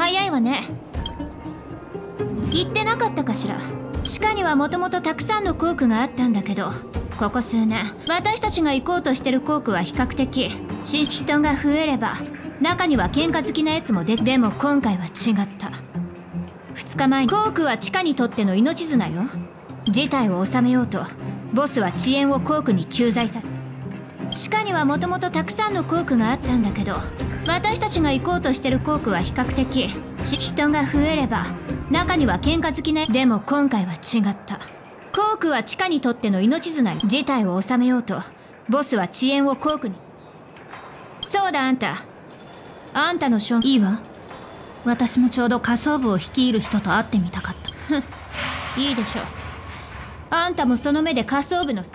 早いわね。言ってなかったかしら。地下にはもともとたくさんの校区があったんだけど、ここ数年私たちが行こうとしてる校区は比較的人が増えれば中には喧嘩好きなやつもでも今回は違った。2日前に校区は地下にとっての命綱よ。事態を収めようとボスは遅延を校区に駐在させ、地下にはもともとたくさんの校区があったんだけど、私たちが行こうとしてる校区は比較的人が増えれば中には喧嘩好きな。でも今回は違った。校区は地下にとっての命綱よ。事態を収めようとボスは遅延を校区に。そうだ、あんたのいいわ。私もちょうど仮想部を率いる人と会ってみたかった。 ふん、いいでしょう。あんたもその目で仮想部の。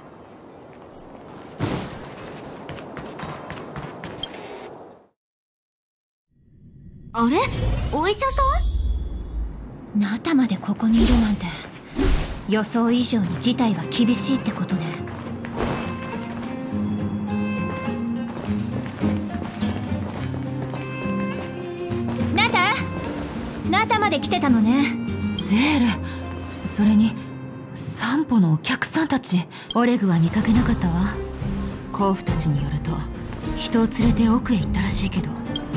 あれ、お医者さん？ナタまでここにいるなんて、予想以上に事態は厳しいってことね。ナタまで来てたのね。 ゼール、それに散歩のお客さんたち。オレグは見かけなかったわ。甲府たちによると人を連れて奥へ行ったらしいけど。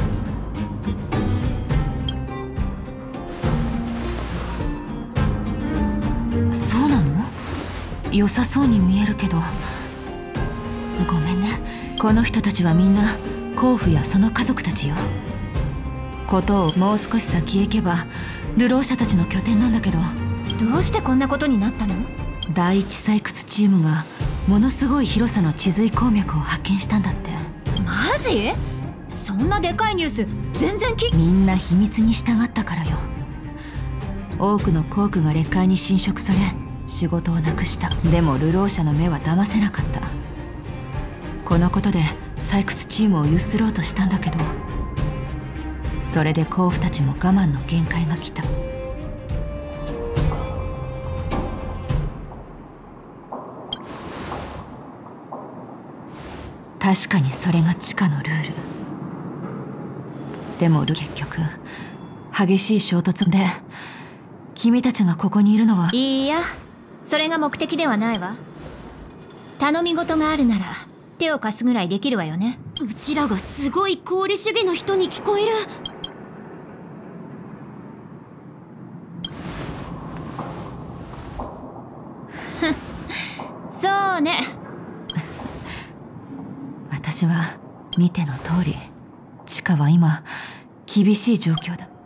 そうなの？良さそうに見えるけど。ごめんね。この人たちはみんな甲府やその家族たちよ。ことをもう少し先へ行けば流浪者たちの拠点なんだけど。 どうしてこんなことになったの？ 第一採掘チームがものすごい広さの地髄鉱脈を発見したんだって。 マジ？そんなでかいニュース全然みんな秘密に従ったからよ。多くの鉱区が劣化に侵食され仕事をなくした。でも流浪者の目は騙せなかった。このことで採掘チームをゆすろうとしたんだけど、それで甲府たちも我慢の限界が来た。確かにそれが地下のルール。でも結局激しい衝突で君たちがここにいるのは。 いいや、それが目的ではないわ。頼み事があるなら手を貸すぐらいできるわよね。 うちらがすごい功利主義の人に聞こえる。 そうね。 私は見ての通り地下は今厳しい状況だ。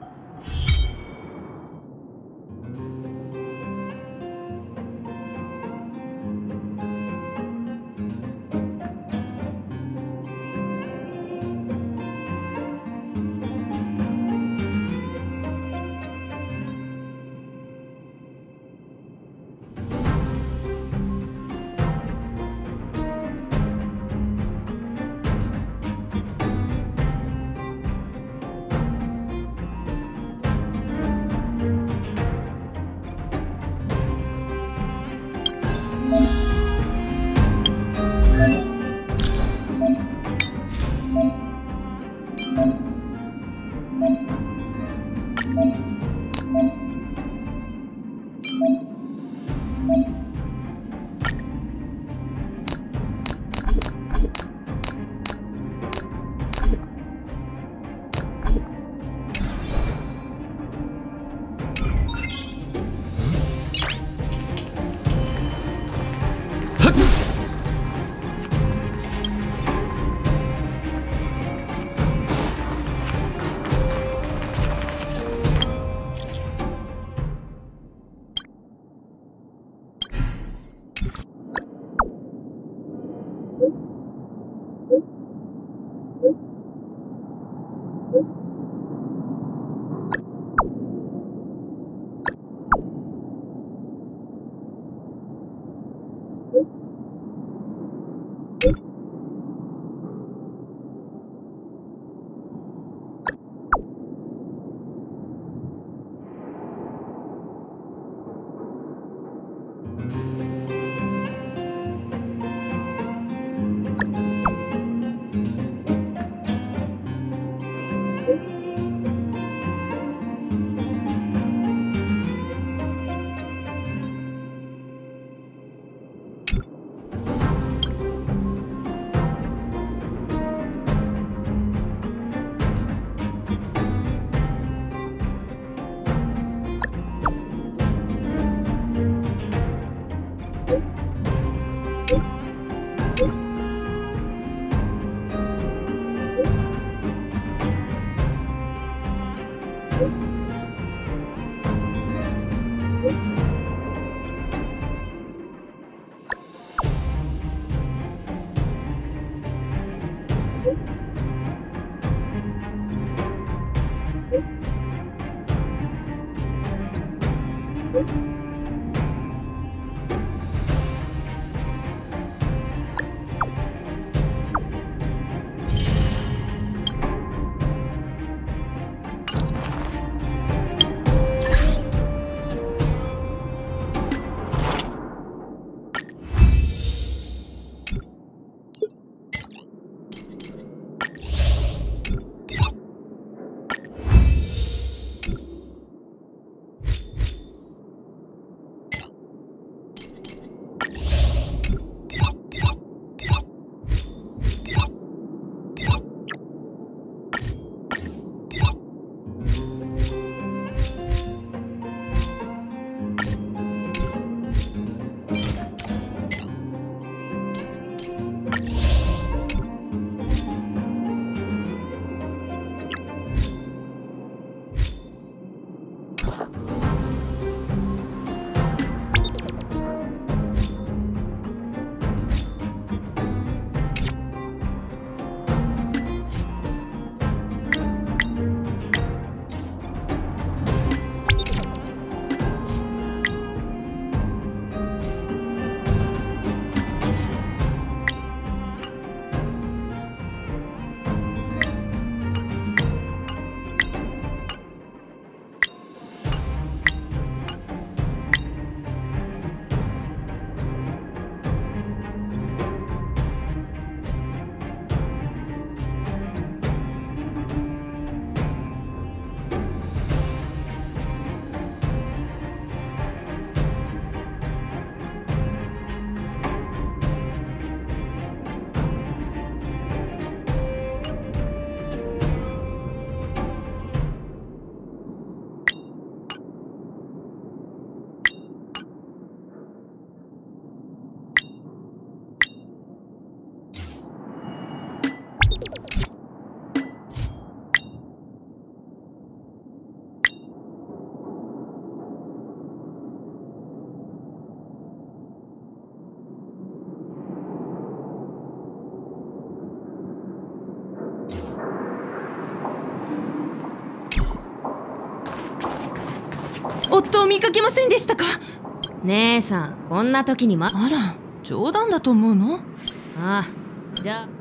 夫を見かけませんでしたか？ 姉さん、こんな時にあら、冗談だと思うの？ ああ、じゃあ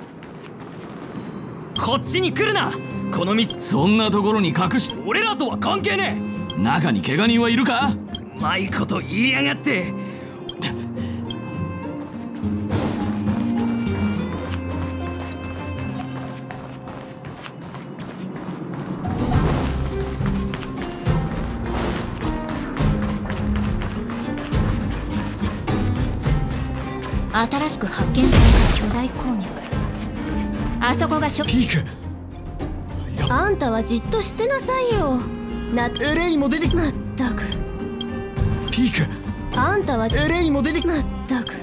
こっちに来るな。この道そんなところに隠し、俺らとは関係ねえ。中に怪我人はいるか？うまいこと言いやがって。 新しく発見された巨大鉱脈、あそこがピーク。 あんたはじっとしてなさいよ。 エレイも出てきまったく。 ピーク。 あんたはエレイも出てきまったく。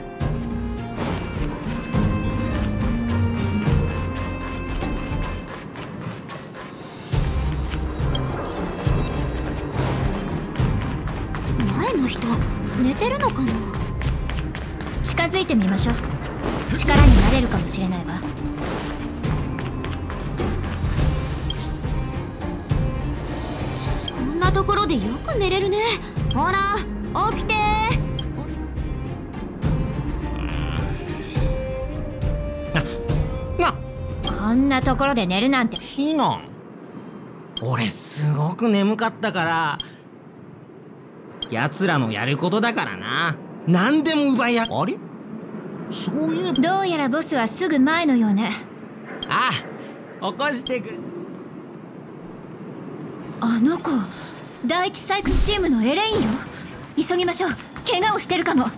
前の人寝てるのかな？ 近づいてみましょう。力になれるかもしれないわ。 こんなところでよく寝れるね。ほら起きてこんなところで寝るなんて。 ヒノン、俺すごく眠かったから。奴らのやることだからな。何でも奪いあれ、そういえばどうやらボスはすぐ前のようね。 ああ、起こしてくれ。 あの子、第一採掘チームのエレインよ。急ぎましょう。怪我をしてるかも。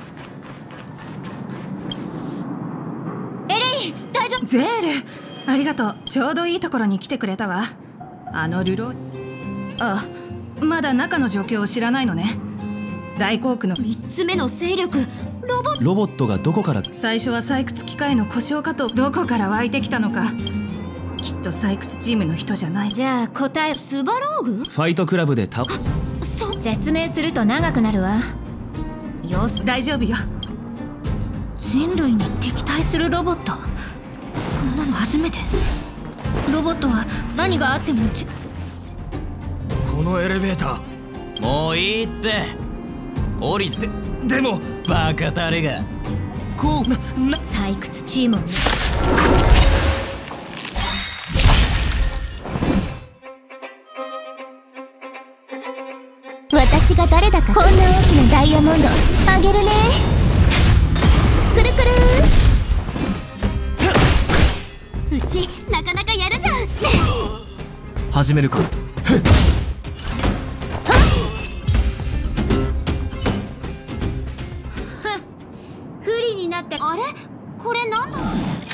エレイン、大丈夫？ ゼール、ありがとう。ちょうどいいところに来てくれたわ。あのルロー、あ、まだ中の状況を知らないのね。大鉱区の 3つ目の勢力、 ロボットがどこから？ 最初は採掘機械の故障かと。どこから湧いてきたのかきっと採掘チームの人じゃない。 じゃあ答えスバローグ？ ファイトクラブで説明すると長くなるわ。様子大丈夫よ。 人類に敵対するロボット、こんなの初めて。ロボットは何があってもこのエレベーターもういいって降りて。でもバカタレがこう採掘チームを私が誰だか。こんな大きなダイヤモンドあげるね。くるくる。うちなかなかやるじゃん。 始めるか。 不利になって。 あれこれなんだ。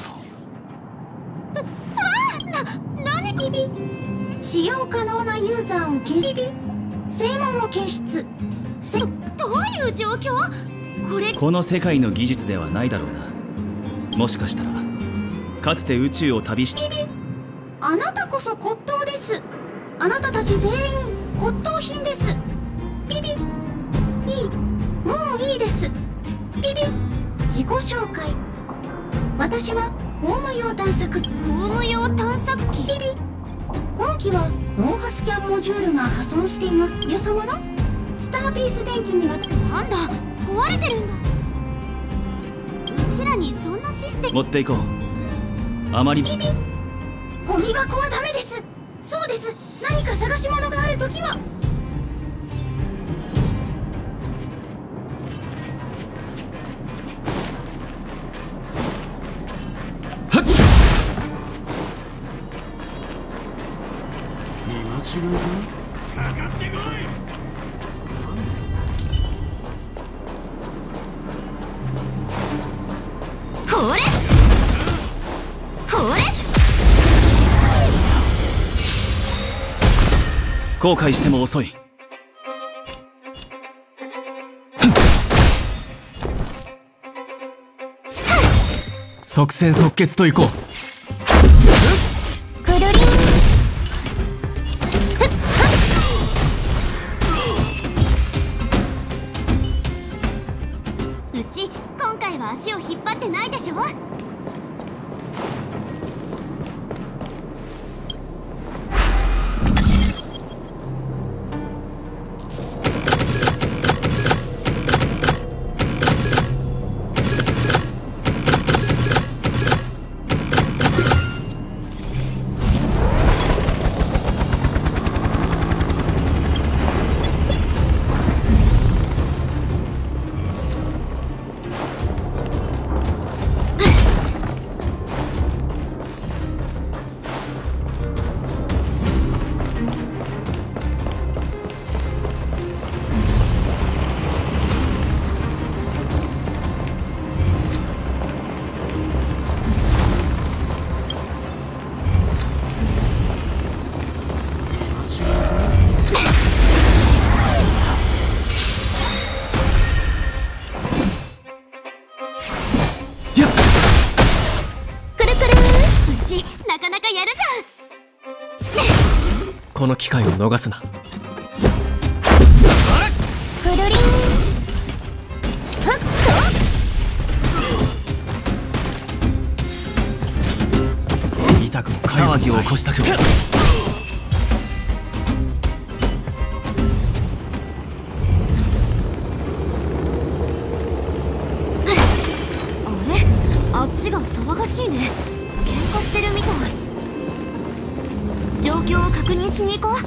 何ビビ使用可能なユーザーをビビ正門を検出。 どういう状況？これこの世界の技術ではないだろうな。もしかしたらかつて宇宙を旅してビビあなたこそ骨董です。あなたたち全員骨董品です。ビビいいもういいです。ビビ自己紹介。私はホーム用探索機。 ホーム用探索機？ ビビ本機はノーハスキャンモジュールが破損しています。よそ者スターピース電機にはなんだ壊れてるんだ。うちらにそんなシステム持っていこう。あまりビビゴミ箱はダメです。そうです。何か探し物があるときはこれこれ後悔しても遅い。即戦即決といこう。 くるりん。うち今回は足を引っ張ってないでしょ。なかなかやるじゃん。 この機会を逃すな。 くるりん。はっと痛くも騒ぎを起こしたくも。 あっちが騒がしいね。喧嘩してるみたい。状況を確認しに行こう。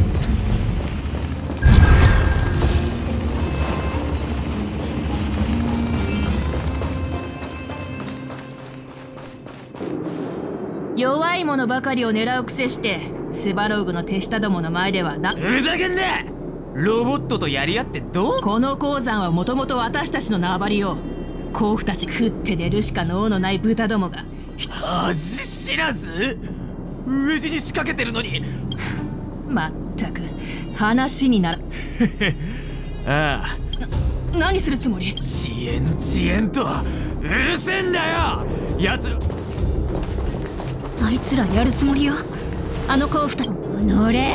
弱い者ばかりを狙うくせしてスバローグの手下どもの前ではふざけんな。ロボットとやり合ってどう。 この鉱山はもともと私たちの縄張りよ。甲府たち食って寝るしか能のない豚どもが。 恥知らず。飢え死に仕掛けてるのに。 まったく話にならああ。 何するつもり。 遅延とうるせえんだよやつら。 あいつらやるつもりよ。あの子を2人。 乗れ。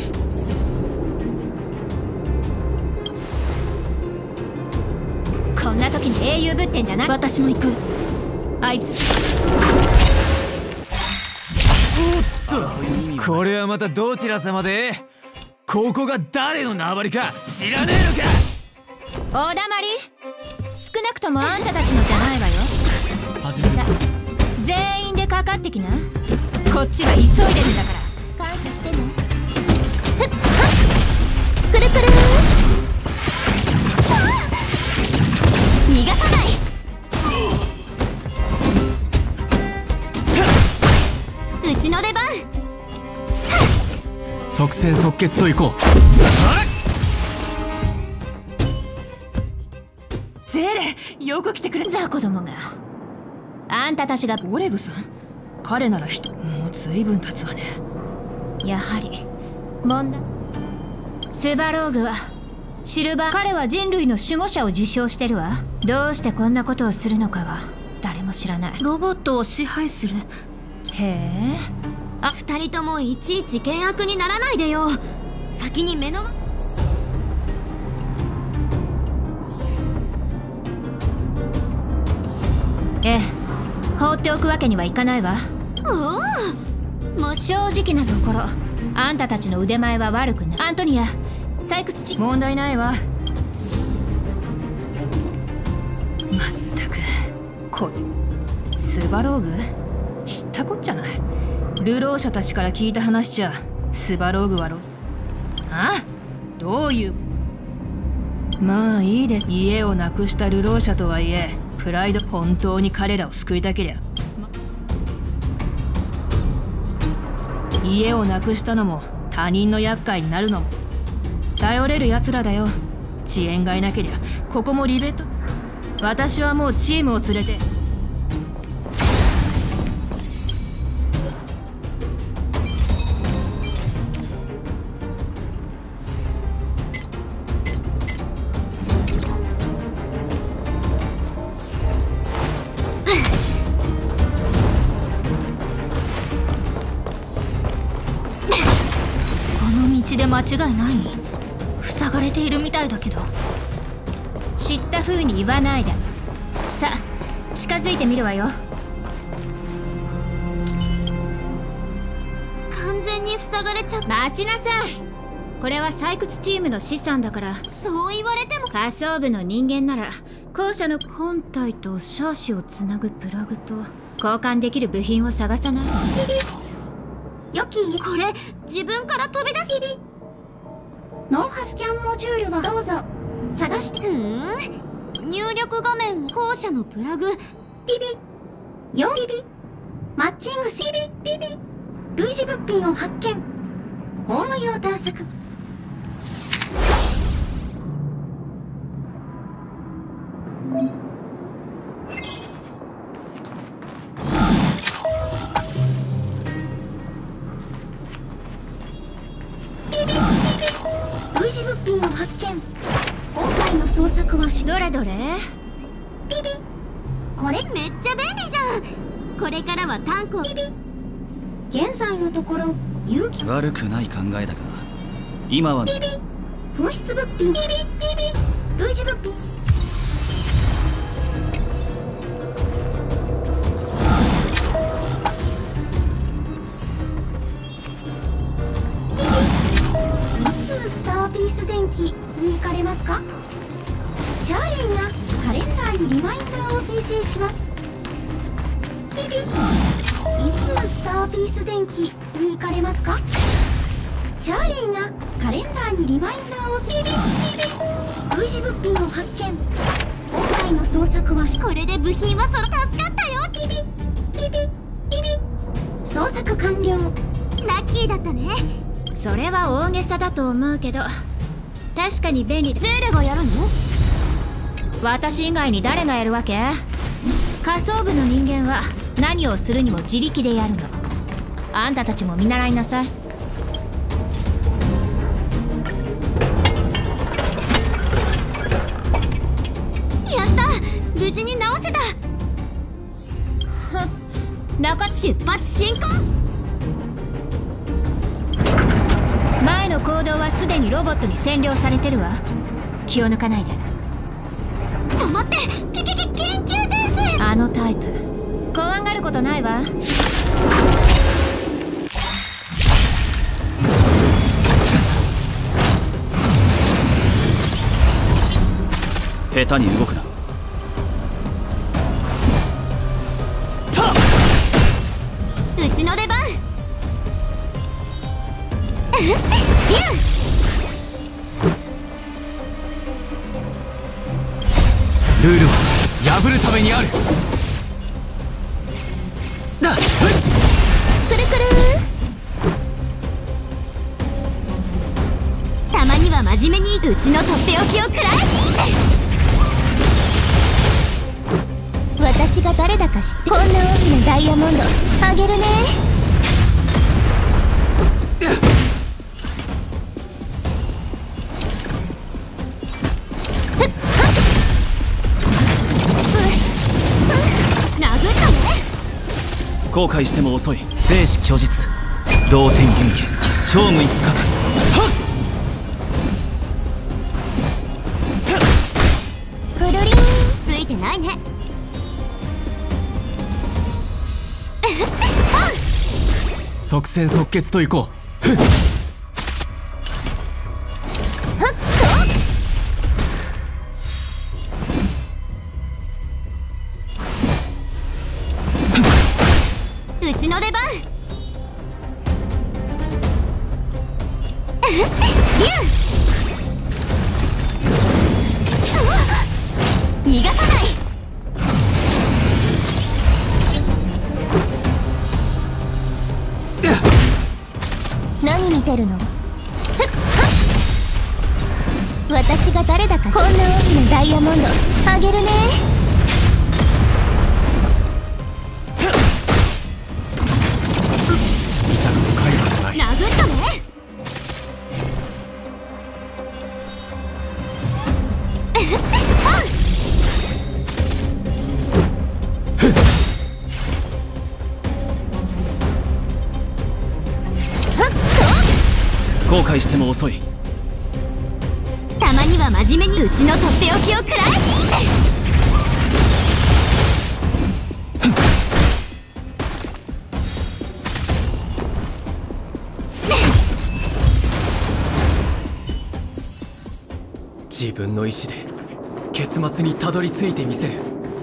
こんな時に英雄ぶってんじゃない。 私も行く。あいつ。 これはまたどちら様で？ここが誰の縄張りか知らねえのか。 おだまり。少なくともあんたたちのじゃないわよ。さあ全員でかかってきな。こっちは急いでるんだから。感謝してね。くるくる逃がさない。うちの出番。 即戦即決といこう。 ゼーレ、よく来てくれ。 ザ子供が。あんたたちが。 オレグさん、彼ならもう随分経つわね。 やはり問題。スバローグはシルバー。彼は人類の守護者を自称してるわ。どうしてこんなことをするのかは誰も知らない。 ロボットを支配する。 へえ。 2人ともいちいち険悪にならないでよ。先に目の前。 ええ、放っておくわけにはいかないわ。 おお、もう正直なところあんたたちの腕前は悪くない。アントニア、採掘地。 問題ないわ。まったく、これスバローグ知ったこっちゃない。流浪者たちから聞いた話じゃスバローグはあ？どういう。まあいいで。家をなくした流浪者とはいえプライド。本当に彼らを救いたけりゃ、家をなくしたのも他人の厄介になるのも頼れる奴らだよ。遅延がいなけりゃここもリベット。私はもうチームを連れて。で間違いない。塞がれているみたいだけど。 知った風に言わないで。さあ近づいてみるわよ。 完全に塞がれちゃった。 待ちなさい。これは採掘チームの資産だから。 そう言われても。 仮想部の人間なら校舎の本体とシャーシをつなぐプラグと交換できる部品を探さない。 ヨキ、これ自分から飛び出し。ノーハスキャンモジュールはどうぞ探して。入力画面、校舎のプラグ。ビビ4ビビマッチングスビビビ類似物品を発見。ホーム用探索機。類似物品を発見。今回の捜索はどれどれ。 ビビこれめっちゃ便利じゃん。これからはタンクを。ビビ現在のところ有機。 悪くない考えだが今は。 ビビ紛失物品。ビビビビ類似物品。スターピース電気に行かれますか。チャーリーがカレンダーにリマインダーを生成します。ビビいつスターピース電気に行かれますか。チャーリーがカレンダーにリマインダーを生成。ビビ類似物品を発見。今回の捜索はこれで部品は助かったよ。ビビビビビビ捜索完了。ラッキーだったね。 それは大げさだと思うけど確かに便利。ゼーレがやるの？私以外に誰がやるわけ？仮想部の人間は何をするにも自力でやるの。あんたたちも見習いなさい。 やった、無事に直せた。 中出発進行。 前の行動はすでにロボットに占領されてるわ。気を抜かないで。 止まって。緊急停止。 あのタイプ怖がることないわ。 下手に動くな。 うちの出番。 ルールは破るためにある。だっ、 くるくる。たまには真面目にうちのとっておきを食らえ。私が誰だか知って。こんな大きなダイヤモンドあげるね。 後悔しても遅い。生死虚実、同点元気、超無一角。 くるりん、ついてないね。 即戦即決といこう。 うちの出番。逃がさない。何見てるの。私が誰だか。こんな大きなダイヤモンドあげるね。殴ったね。 後悔しても遅い。 たまには真面目にうちのとっておきを食らえ。 自分の意志で結末にたどり着いてみせる。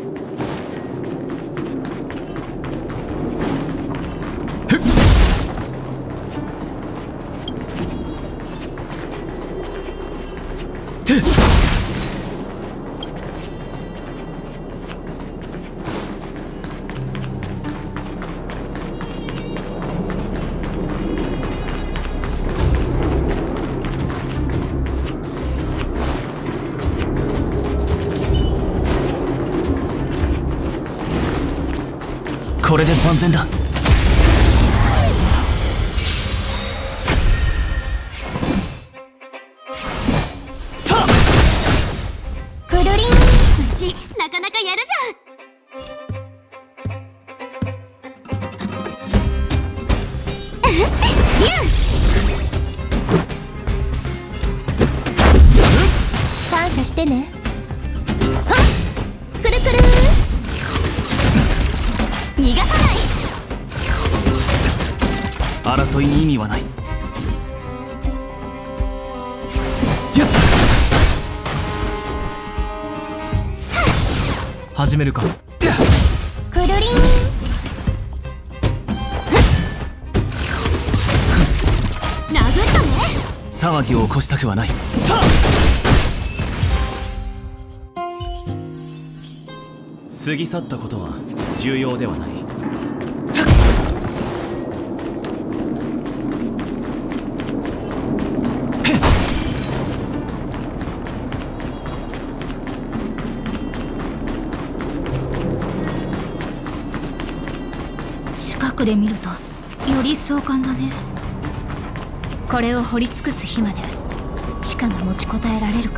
これで万全だ。 くるりん、うちなかなかやるじゃん。感謝してね。はっ、くるくる。逃がさない。 争いに意味はない。 始めるか。 くるりん。殴ったね。 騒ぎを起こしたくはない。過ぎ去ったことは重要ではない。 近くで見るとより壮観だね。 これを掘り尽くす日まで地下が持ちこたえられるか。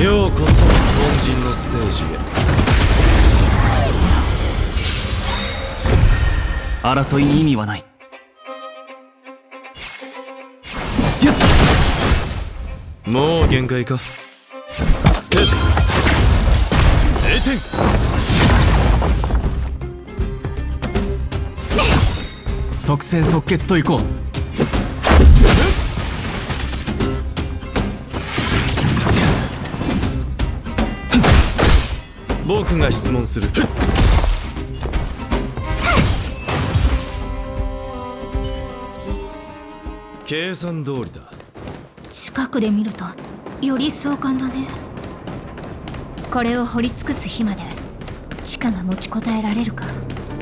ようこそ凡人のステージへ。争いに意味はない。もう限界か。テス0点。即戦即決といこう。僕が質問する。計算通りだ。 近くで見るとより壮観だね。 これを掘り尽くす日まで地下が持ちこたえられるか。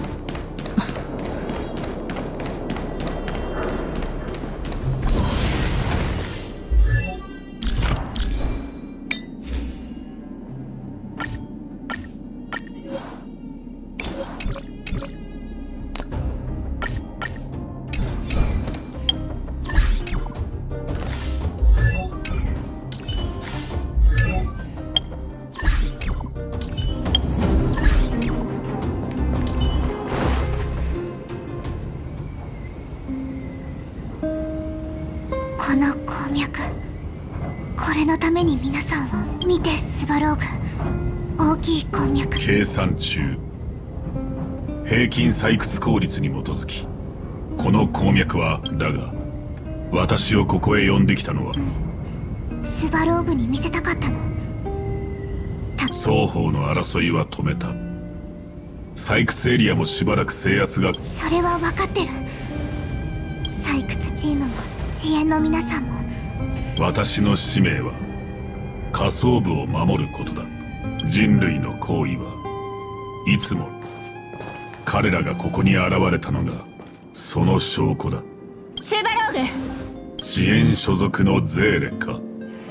この鉱脈、これのために皆さんを見て。スバローグ、大きい鉱脈。 計算中。平均採掘効率に基づきこの鉱脈はだが、私をここへ呼んできたのは、 スバローグに見せたかったの。 双方の争いは止めた。採掘エリアもしばらく制圧が。 それは分かってる。採掘チームも遅延の皆さんも。 私の使命は下層部を守ることだ。人類の行為はいつも。彼らがここに現れたのがその証拠だ。 スバローグ、 遅延所属のゼーレか。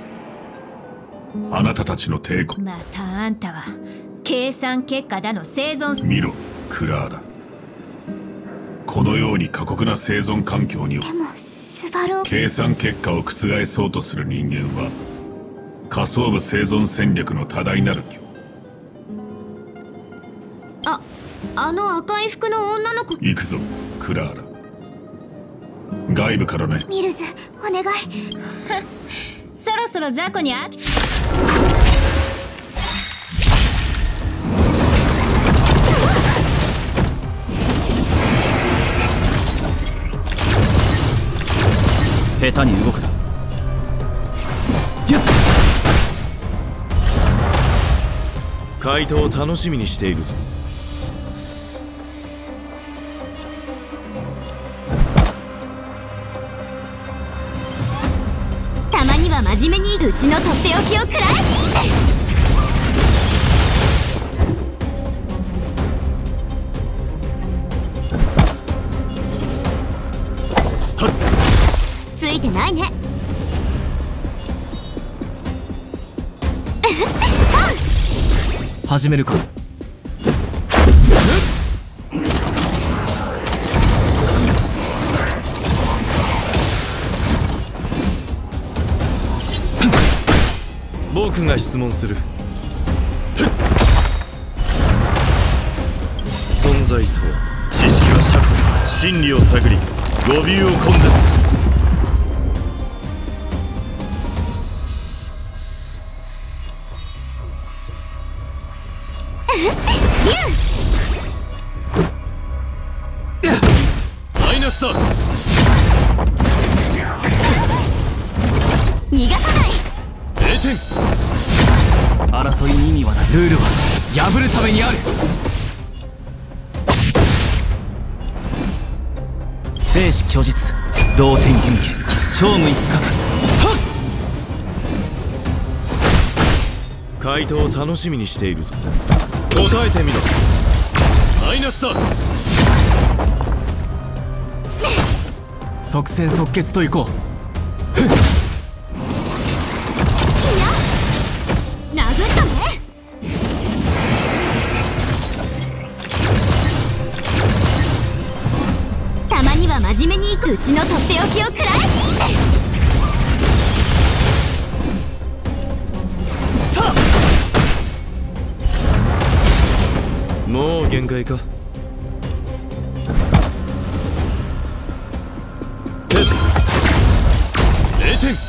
あなたたちの抵抗。 またあんたは計算結果だの生存。 見ろクラーラ、このように過酷な生存環境に。 でもスバローグ、 計算結果を覆そうとする人間は下層部生存戦略の多大なる巨。 あの赤い服の女の子。 行くぞクラーラ、外部からね。 ミルズ、お願い。 そろそろ雑魚に飽き。 下手に動くな。回答を楽しみにしているぞ。 たまには真面目にうちのとっておきをくらえ。ついてないね。 始めるか。僕が質問する。存在とは知識は尺度、真理を探り語尾を根絶する。マイナスだ。 逃がさない。 0点。争いに意味はない。ルールは破るためにある。生死虚実、同点変形、超無一角。回答を楽しみにしているぞ。答えてみろ。マイナスだ。即戦即決といこう。 殴ったね。たまには真面目にいく。うちのとっておきをくらえ。 もう限界か。テス0点。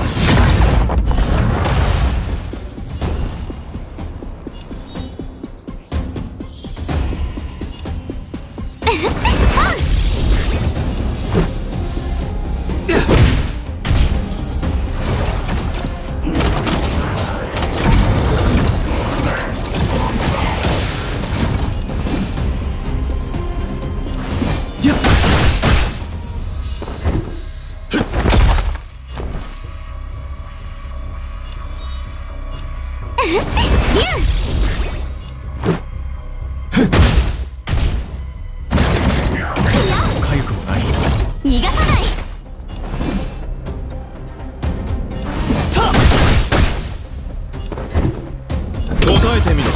答えてみろ。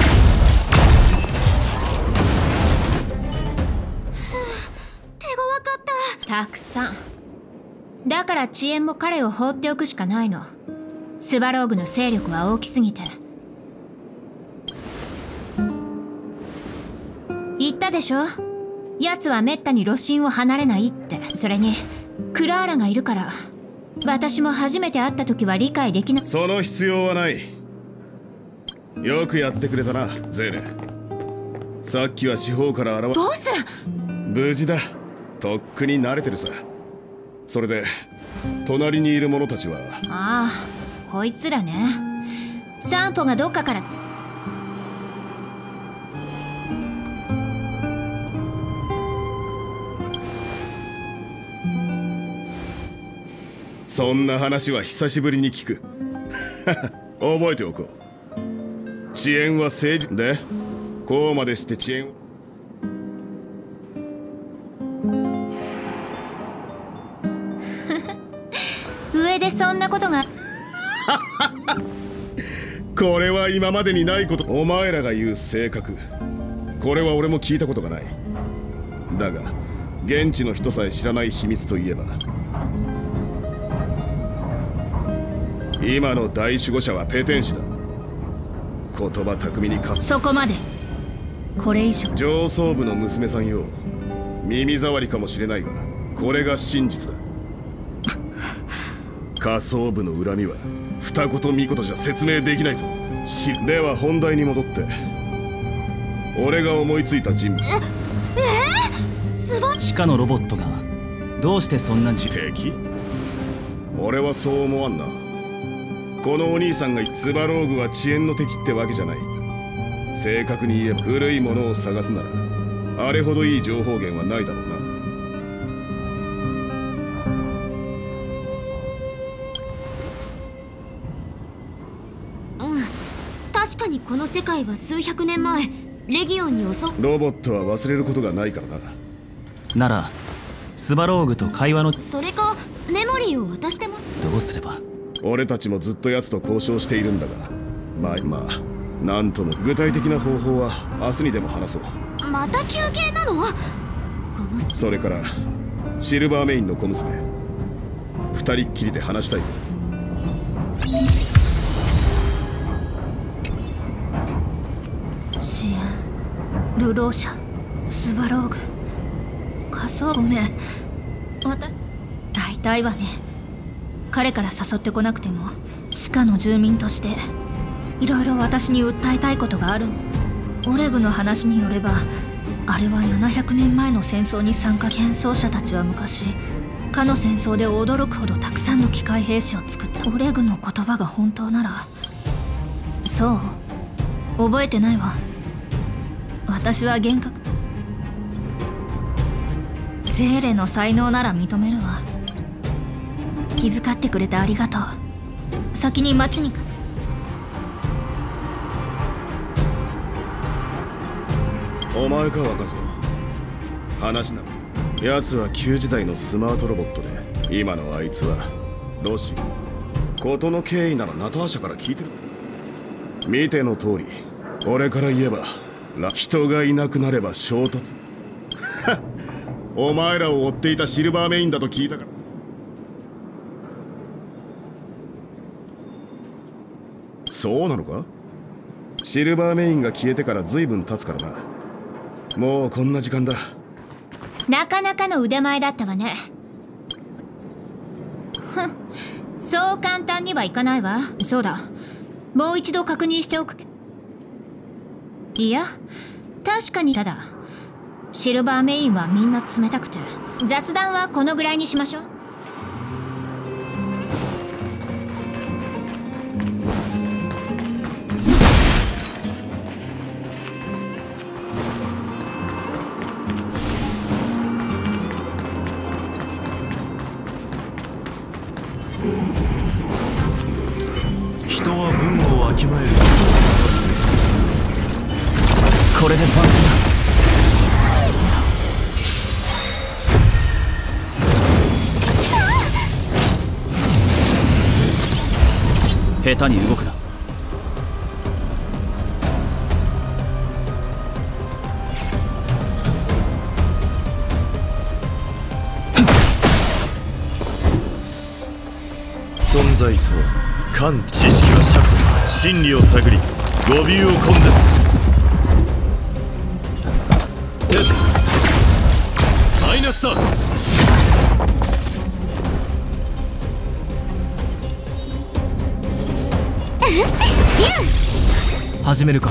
手強かった。 たくさん。だから遅延も彼を放っておくしかないの。スバローグの勢力は大きすぎて。言ったでしょ、奴はめったに路線を離れないって。それにクラーラがいるから。私も初めて会った時は理解できな。 その必要はない。よくやってくれたな、ゼーレ。さっきは四方から現れ。 ボス、 無事だ。とっくに慣れてるさ。それで隣にいる者たちは。 ああ、こいつらね。散歩がどっかからそんな話は久しぶりに聞く。覚えておこう。遅延は政治で、こうまでして遅延。 上でそんなことが。 これは今までにないこと。お前らが言う性格、これは俺も聞いたことがない。だが現地の人さえ知らない秘密といえば、今の大守護者はペテン師だ。言葉巧みに勝つ。 そこまで。これ以上。 上層部の娘さんよ。耳障りかもしれないが、これが真実だ。下層部の恨みは二言三言じゃ説明できないぞ。では本題に戻って、俺が思いついた人物。 地下のロボットがどうしてそんな敵？俺はそう思わんな。このお兄さんがスバローグは遅延の敵ってわけじゃない。正確に言えば古いものを探すならあれほどいい情報源はないだろうな。 確かにこの世界は数百年前レギオンに襲う。 ロボットは忘れることがないからな。 ならスバローグと会話の。 それかメモリーを渡しても。 どうすれば。 俺たちもずっと奴と交渉しているんだが、まあなんとも具体的な方法は明日にでも話そう。 また休憩なの？ それからシルバーメインの小娘、二人っきりで話したい。 遅延、流浪者、スバローグ、仮想。ごめん、大体はね。彼から誘ってこなくても地下の住民としていろいろ私に訴えたいことがある。オレグの話によれば、あれは700年前の戦争に参加。戦争者たちは昔かの戦争で驚くほどたくさんの機械兵士を作った。オレグの言葉が本当なら。そう、覚えてないわ。私は幻覚。ゼーレの才能なら認めるわ。気遣ってくれてありがとう。先に町に。 お前か若造。話な。奴は旧時代のスマートロボットで、今のあいつはロシ。事の経緯ならナターシャから聞いてる。見ての通り、俺から言えば人がいなくなれば衝突。お前らを追っていたシルバーメインだと聞いたから。そうなのか？シルバーメインが消えてから随分経つからな。 もうこんな時間だ。 なかなかの腕前だったわね。ふん、そう簡単にはいかないわ。そうだ、もう一度確認しておく。いや、確かに。ただシルバーメインはみんな冷たくて、雑談はこのぐらいにしましょう。 人は運をわきまえる。 これで万全だ。下手に動くな。 存在とは感知識は尺度、真理を探り語尾を根絶する。テスマイナスだ。 始めるか。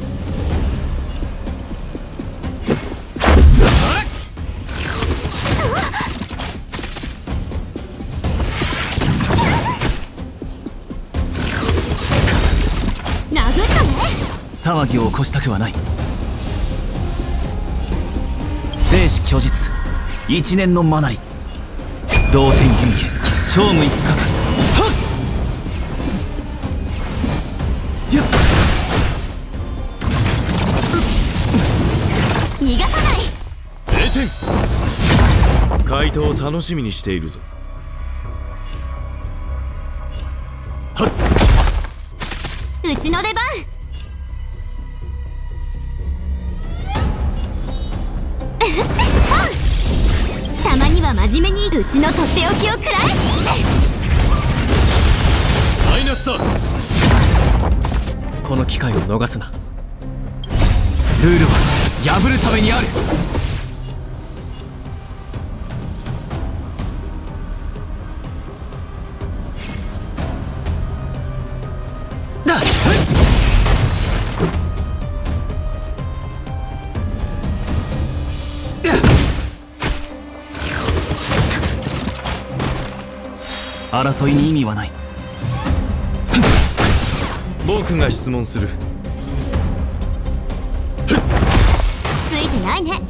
騒ぎを起こしたくはない。生死虚実、一年のマナリ、同点元気、超無一角。はっやっ、 逃がさない。 0点。回答を楽しみにしているぞ。はっ、 うちの出番。たまには真面目にうちのとっておきを食らえ。 マイナスだ。 この機会を逃すな。ルールは破るためにある。だっ、争いに意味はない。 僕が質問する。 ついてないね。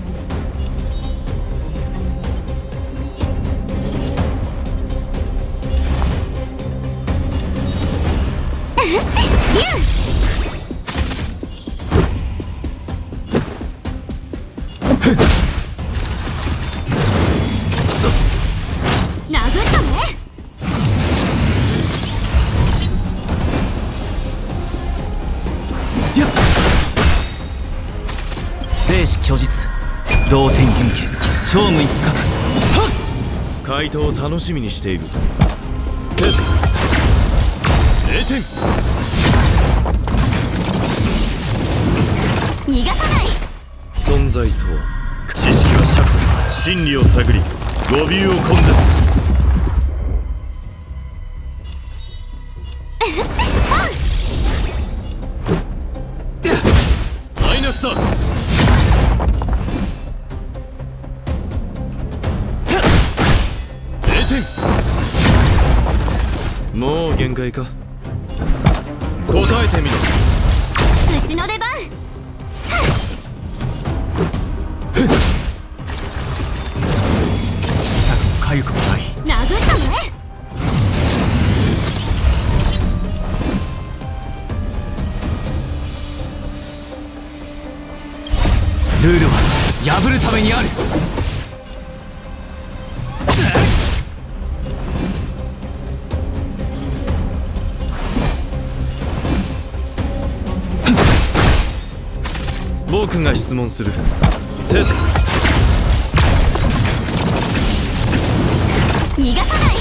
生死虚実、同点元気、超無一角。はっ、回答を楽しみにしているぞ。テス0点。 逃がさない。 存在とは知識は尺度、真理を探り語尾を根絶する。マイナスだ。もう限界か。答えてみろ。 うちの出番。 痛くも痒くもない。 殴ったね。 ルールは破るためにある。 僕が質問する。テス逃がさない。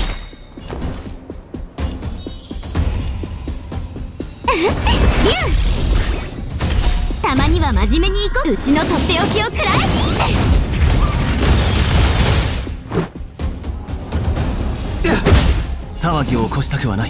たたまには真面目に行こう。うちのとっておきを食らえ。 騒ぎを起こしたくはない。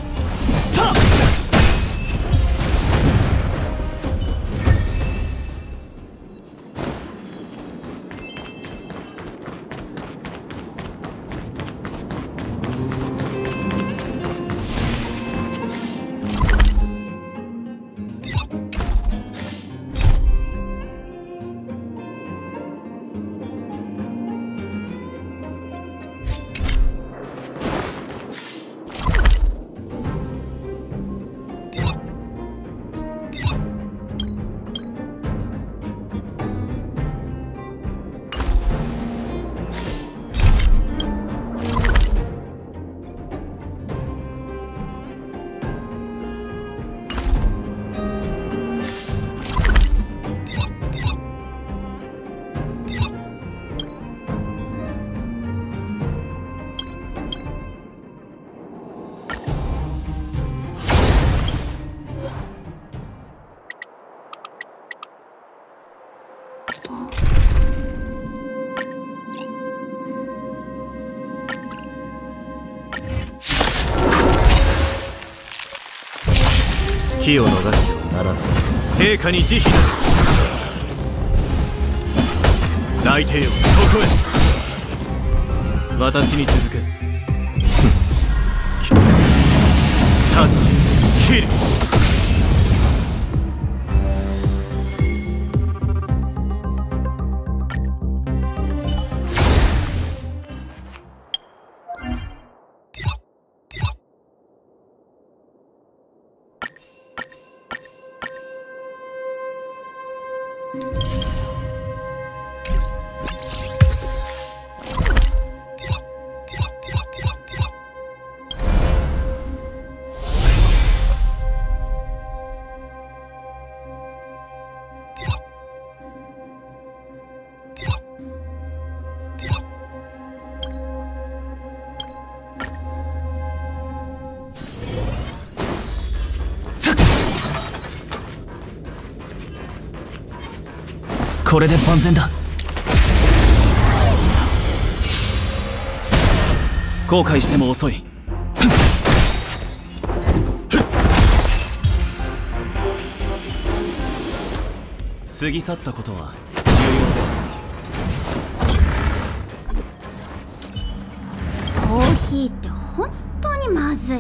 機を逃してはならない。陛下に慈悲なし。泣いてよ、ここへ。私に続け。立ち切る。 これで万全だ。後悔しても遅い。過ぎ去ったことは重要だ。 コーヒーって本当にまず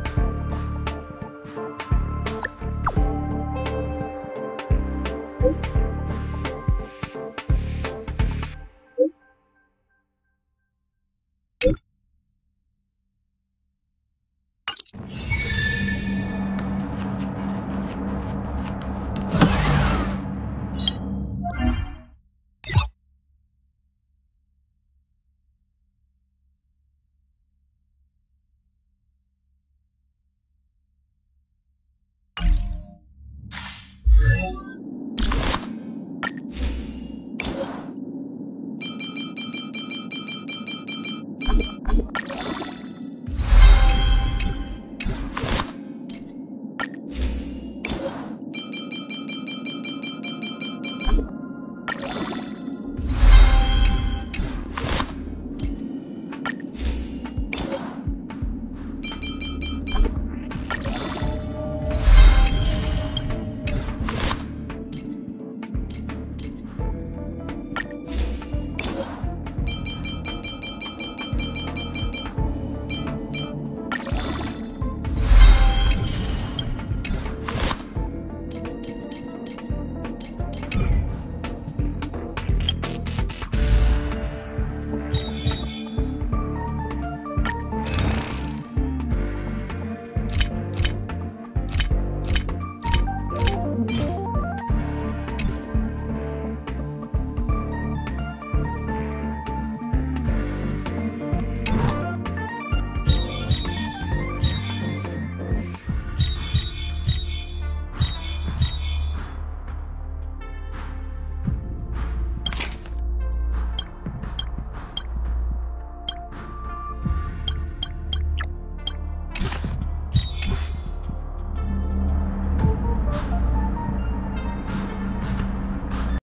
い。you